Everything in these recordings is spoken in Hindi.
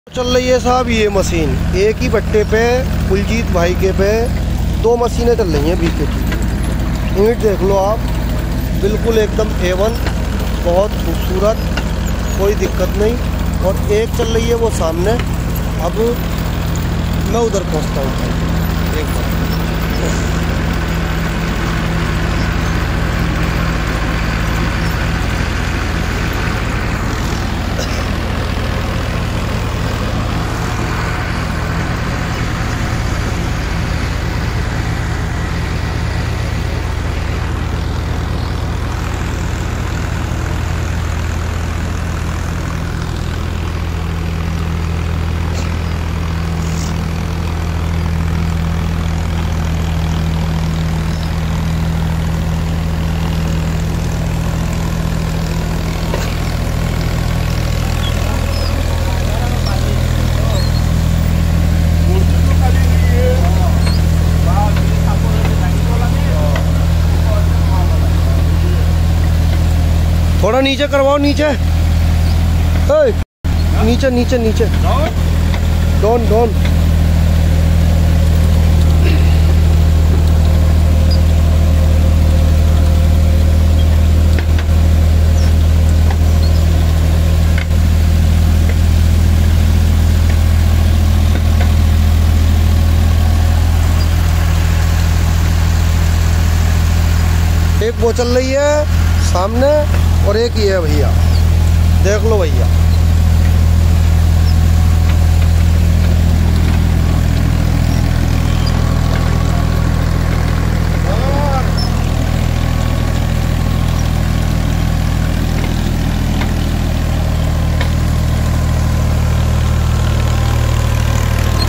चल रही है साहब ये मशीन एक ही बट्टे पे कुलजीत भाई के पे 2 मशीनें चल रही हैं BKT। ईंट देख लो आप, बिल्कुल एकदम A1, बहुत खूबसूरत, कोई दिक्कत नहीं। और एक चल रही है वो सामने। अब मैं उधर पहुंचता हूँ एक बार। थोड़ा नीचे करवाओ, नीचे नीचे नीचे नीचे डॉन डॉन। एक वो चल रही है सामने और एक ही है भैया, देख लो भैया।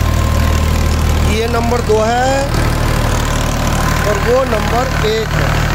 ये नंबर 2 है और वो नंबर 1 है।